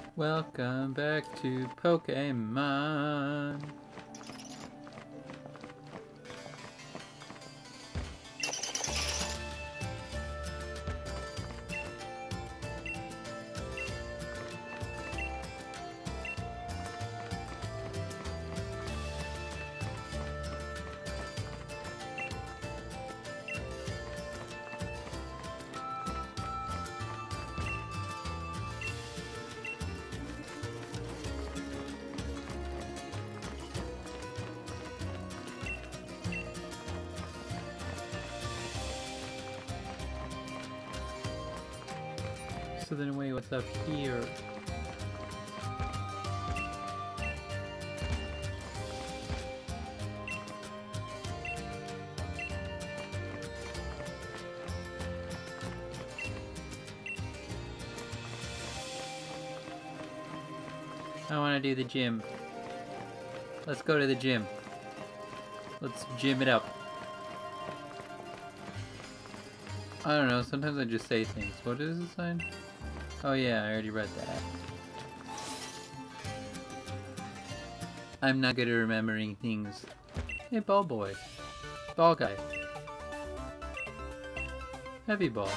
Welcome back to Pokemon. So then wait, what's up here? I want to do the gym. Let's go to the gym. Let's gym it up. I don't know, sometimes I just say things. What is this sign? Oh yeah, I already read that. I'm not good at remembering things. Hey, ball boy. Ball guy. Heavy ball.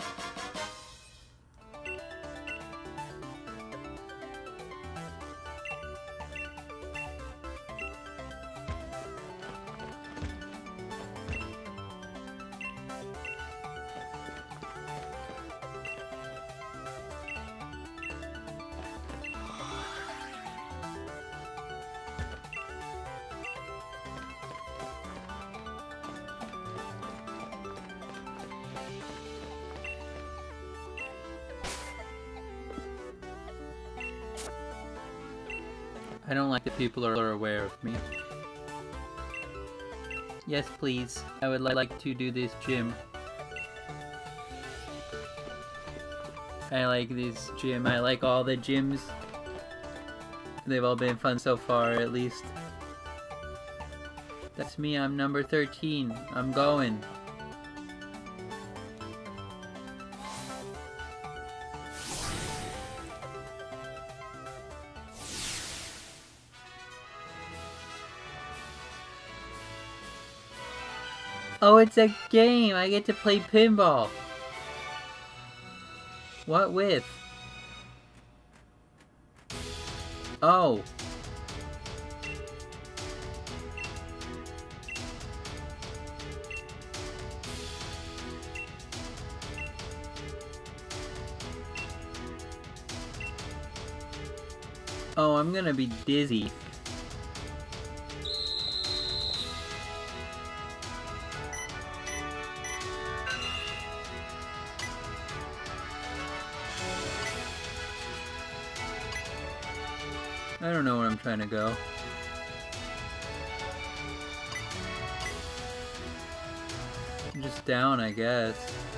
I don't like that people are aware of me. Yes, please. I would like to do this gym. I like this gym. I like all the gyms. They've all been fun so far, at least. That's me. I'm number 13. I'm going. Oh, it's a game! I get to play pinball! What with? Oh! Oh, I'm gonna be dizzy. I don't know where I'm trying to go. I'm just down, I guess.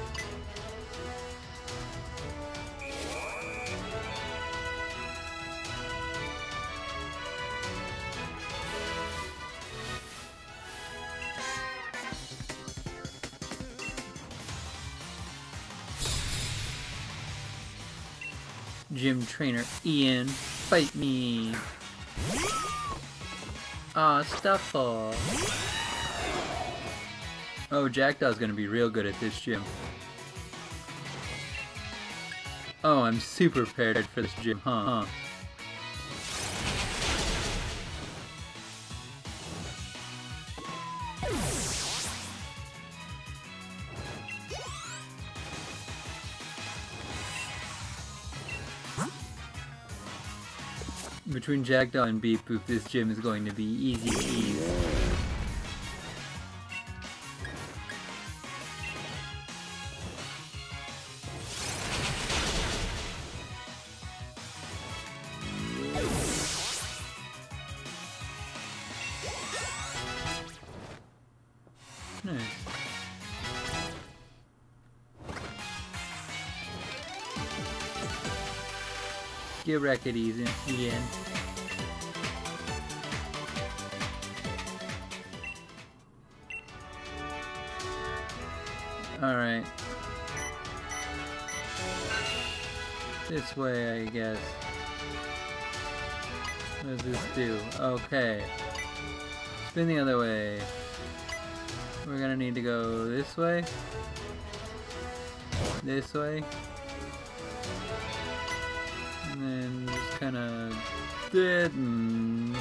Gym trainer Ian, fight me! Aw, Stuffle! Oh, Jackdaw's gonna be real good at this gym. Oh, I'm super prepared for this gym, huh? Between Jackdaw and Beep Boop, this gym is going to be easy peasy. Nice. Get wrecked easy, Ian. Alright. This way, I guess. What does this do? Okay. Spin the other way. We're gonna need to go this way. This way. And then just kinda dead and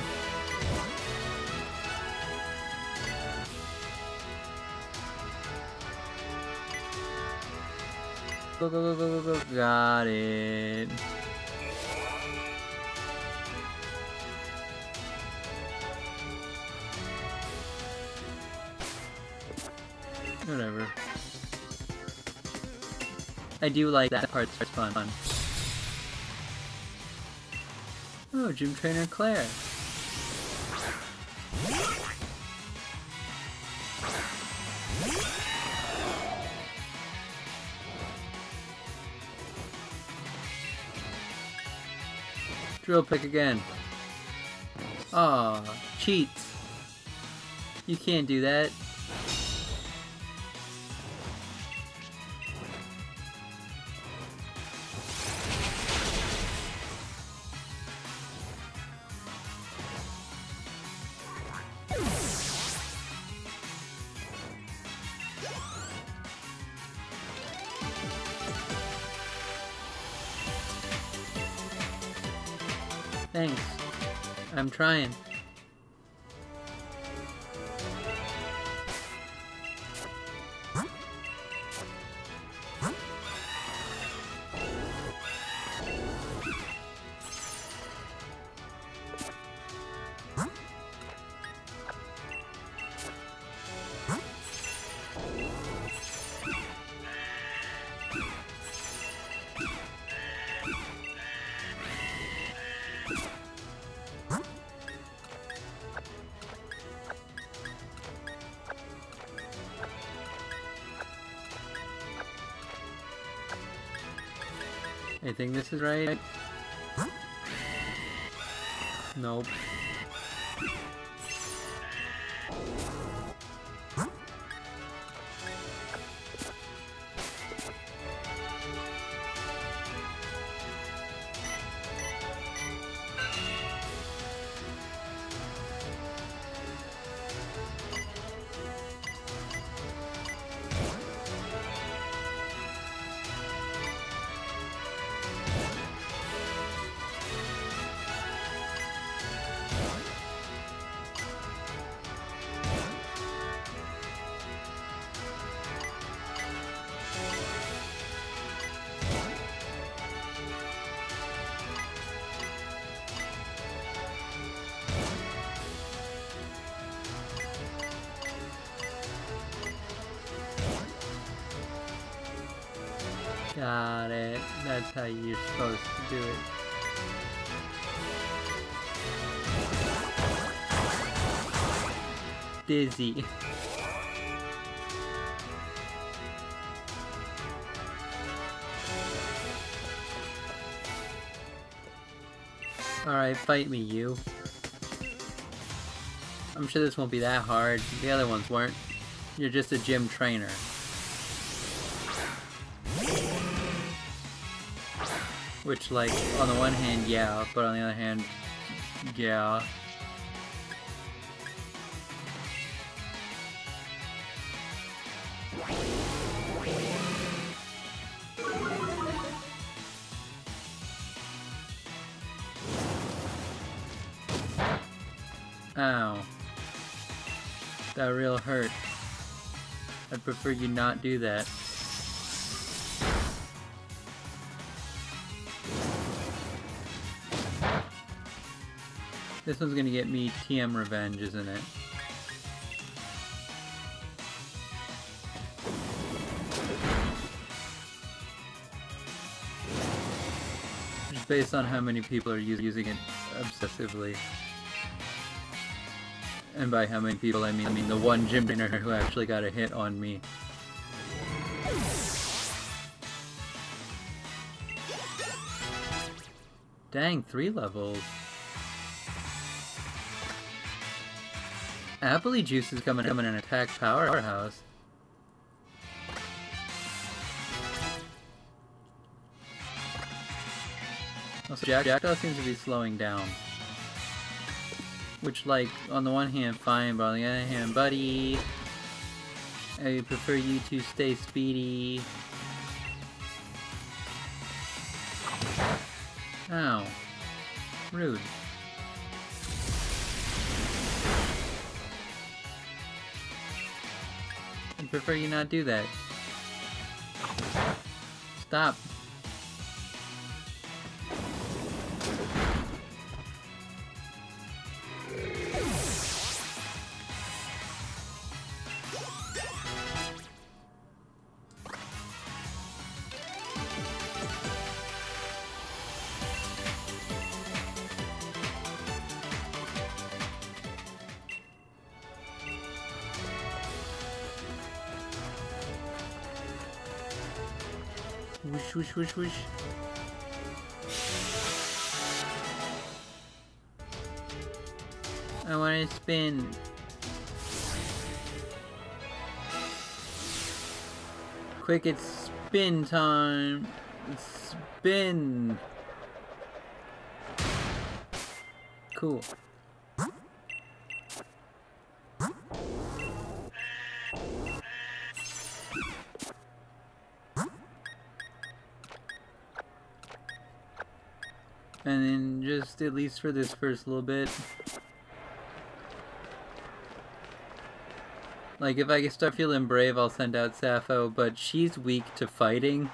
go, go, go, go, go, go. Got it. Whatever. I do like that part, it's fun. Oh, Gym Trainer Claire. Drill pick again. Aw, cheats. You can't do that. Thanks. I'm trying. I think this is right. Nope. Got it. That's how you're supposed to do it. Dizzy. Alright, fight me, you. I'm sure this won't be that hard. The other ones weren't. You're just a gym trainer. Which, like, on the one hand, yeah, but on the other hand, yeah. Ow. That real hurt. I'd prefer you not do that. This one's gonna get me TM revenge, isn't it? Just based on how many people are using it obsessively. And by how many people, I mean the one gym trainer who actually got a hit on me. Dang, 3 levels. Appley Juice is coming and attack Powerhouse. Also, Jackdaw seems to be slowing down. Which, like, on the one hand, fine, but on the other hand, buddy, I prefer you to stay speedy. Ow. Rude. I prefer you not do that. Stop. Whoosh, whoosh, whoosh, whoosh. I want to spin. Quick, it's spin time. Spin. Cool. And then just at least for this first little bit. Like if I start feeling brave, I'll send out Sappho, but she's weak to fighting.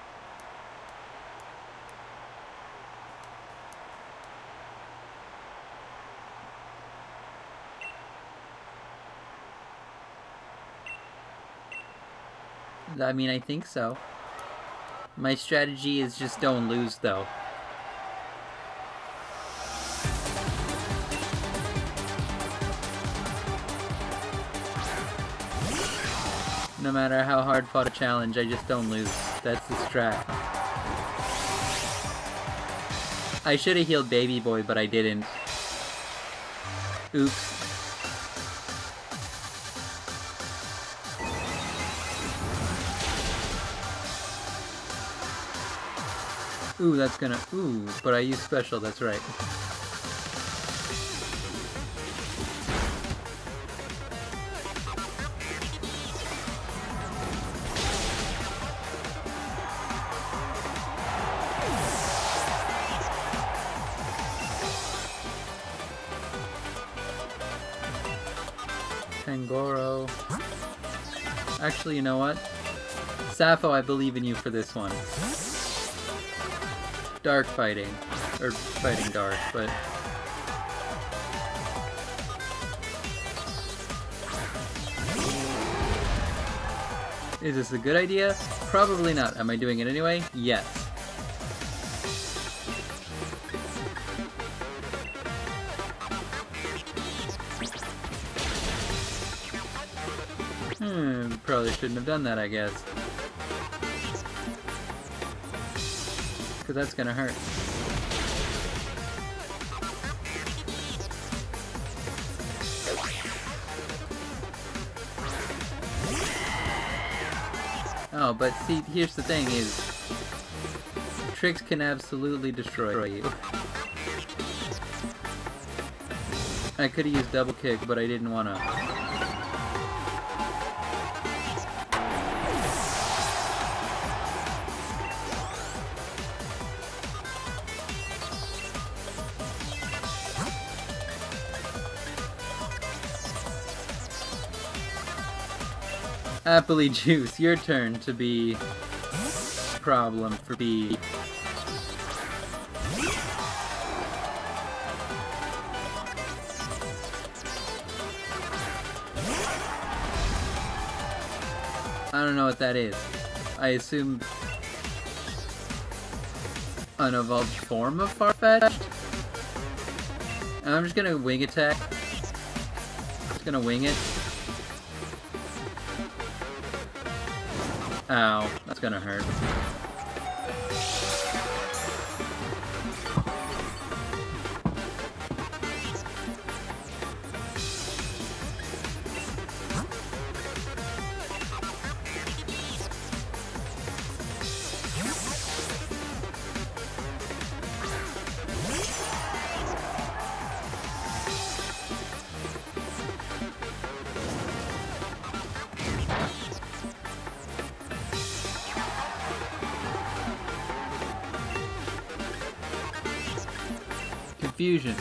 I mean, I think so. My strategy is just don't lose though. No matter how hard fought a challenge, I just don't lose. That's the strat. I should have healed Baby Boy, but I didn't. Oops. Ooh, that's gonna... Ooh, but I use special, that's right. Tangoro. Actually, you know what? Sappho, I believe in you for this one. Dark fighting. Or fighting dark, but... Is this a good idea? Probably not. Am I doing it anyway? Yes. Probably shouldn't have done that, I guess. Because that's gonna hurt. Oh, but see, here's the thing is... Tricks can absolutely destroy you. I could have used double kick, but I didn't want to. Happily Juice, your turn to be problem for B. I don't know what that is. I assume an evolved form of Farfetch'd? I'm just gonna wing attack. Just gonna wing it. Ow, that's gonna hurt. Confusion.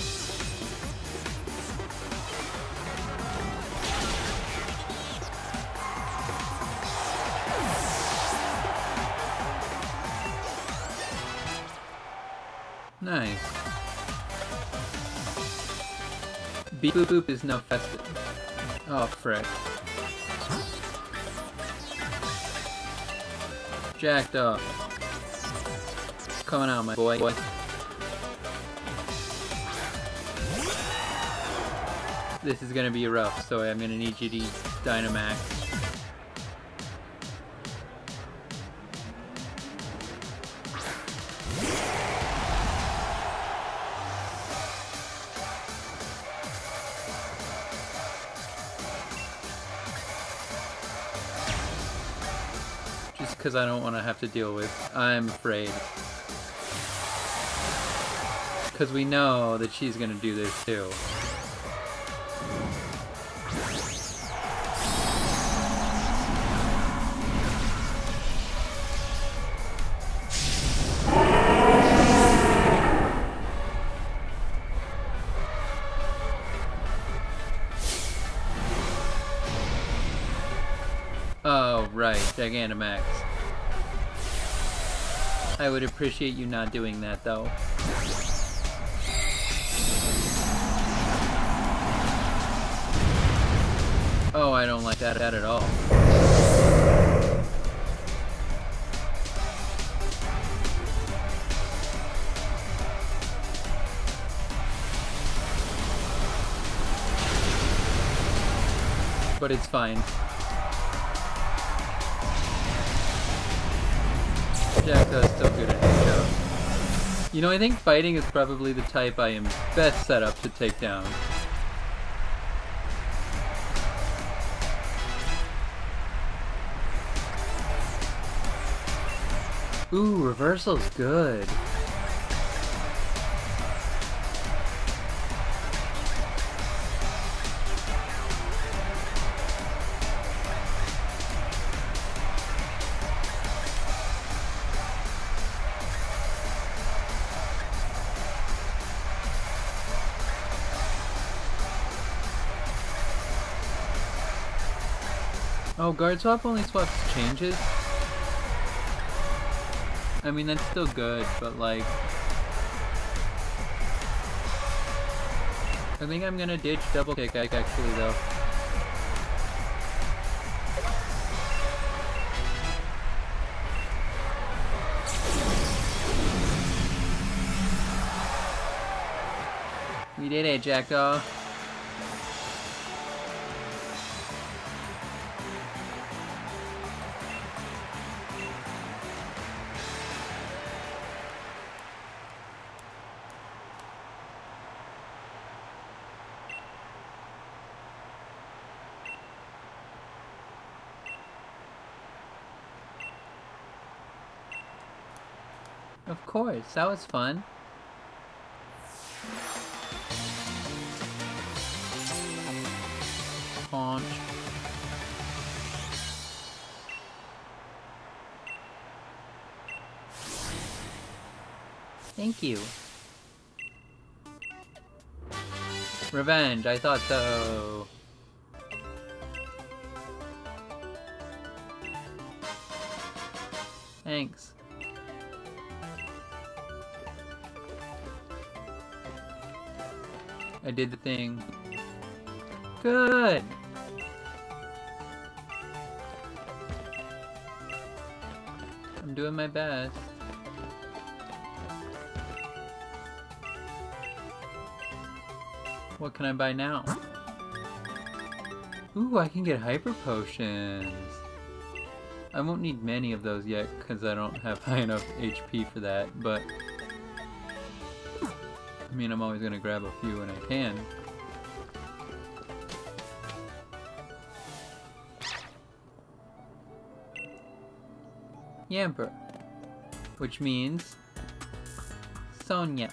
Nice. Beep boop boop is now festive. Oh, frick. Jacked up. Coming out, my boy. This is gonna be rough, so I'm gonna need you to use Dynamax. Just because I don't want to have to deal with, I'm afraid. Because we know that she's gonna do this too. Oh, right, Gigantamax. I would appreciate you not doing that, though. Oh, I don't like that at all. But it's fine. Jackdaw is still good at his job. You know, I think fighting is probably the type I am best set up to take down. Ooh, reversal's good. Oh, guard swap only swaps changes? I mean, that's still good, but like... I think I'm gonna ditch double kick actually though. We did it, Jackdaw. Of course, that was fun. Paunch. Thank you. Revenge, I thought so. Thanks. I did the thing. Good! I'm doing my best. What can I buy now? Ooh, I can get hyper potions. I won't need many of those yet because I don't have high enough HP for that, but I mean, I'm always gonna grab a few when I can. Yamper, which means Sonia.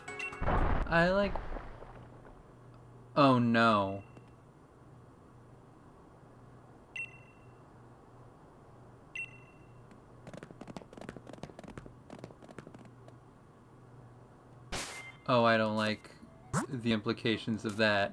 I like... Oh no. Oh, I don't like the implications of that.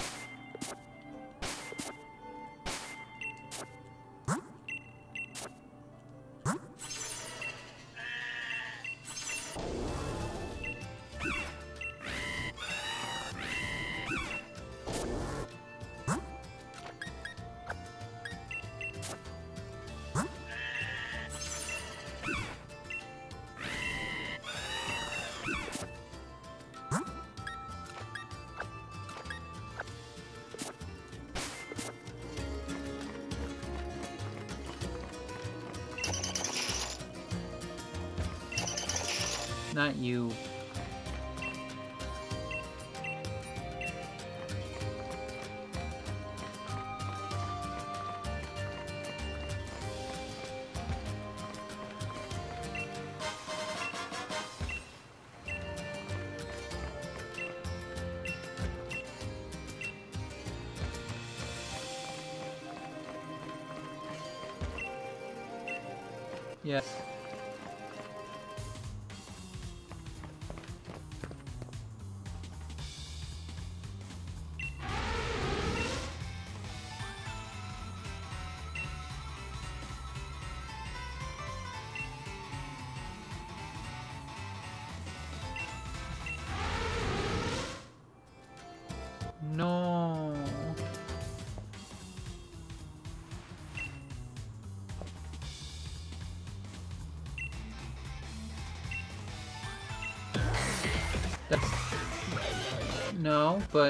Not you. Yes. No. That's... No, but...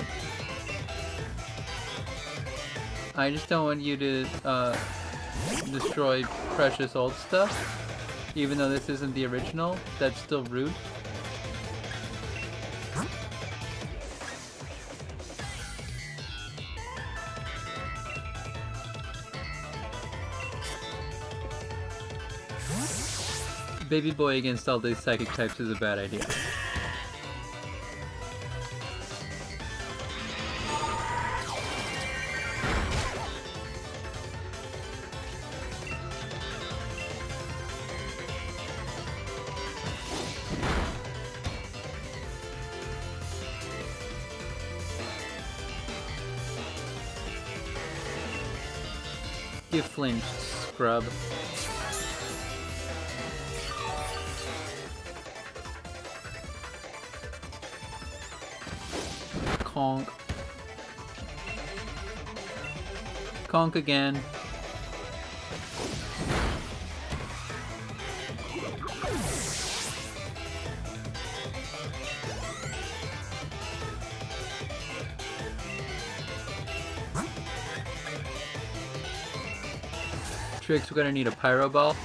I just don't want you to, destroy precious old stuff. Even though this isn't the original, that's still rude. Baby boy against all these psychic types is a bad idea. You flinched, scrub. Conk. Conk again. Tricks, we're gonna need a pyro ball.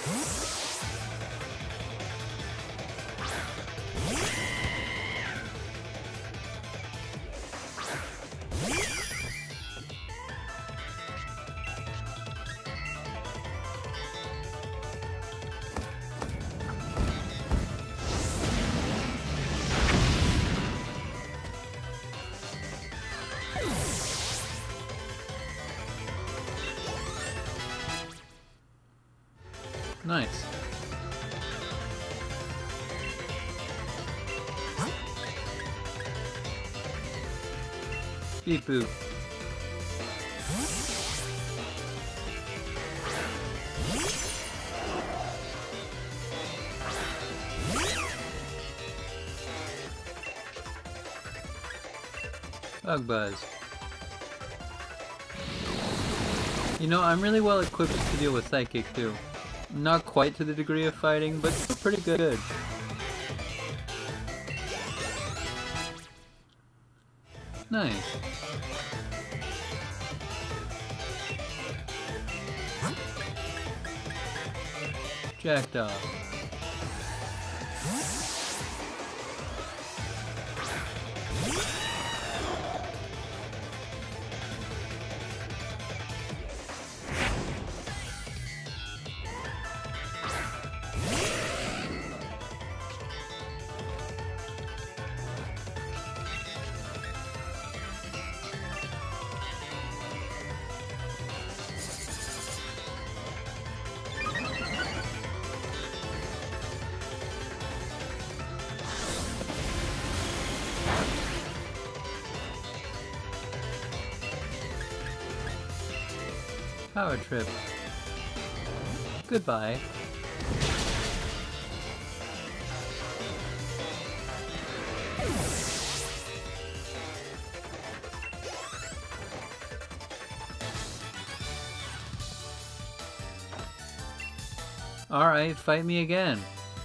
Nice. Beep boop. Bug buzz. You know, I'm really well equipped to deal with Psychic too. Not quite to the degree of fighting, but still pretty good. Nice. Jackdaw. Power Trip. Goodbye. Alright, fight me again.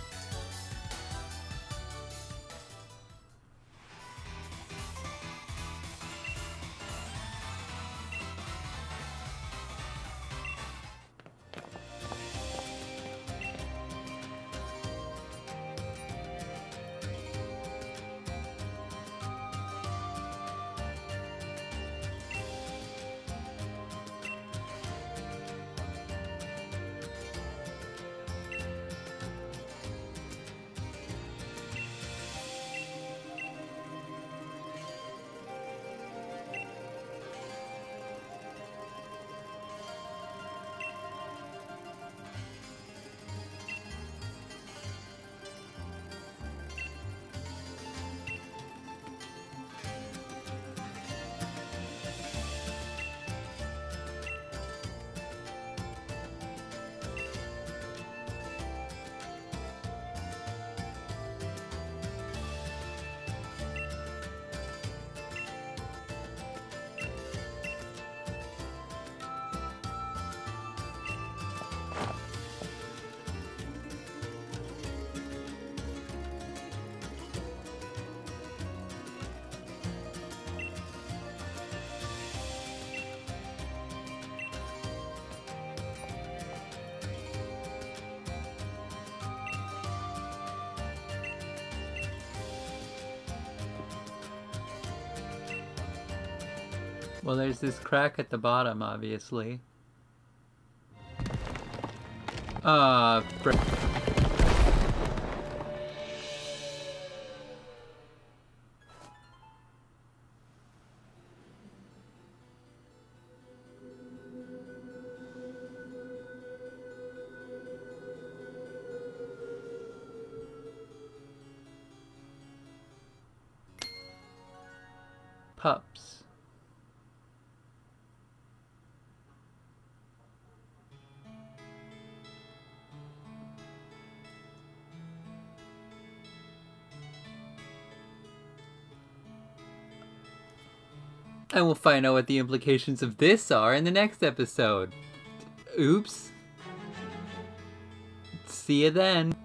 Well, there's this crack at the bottom, obviously. Pups. And we'll find out what the implications of this are in the next episode. Oops. See you then.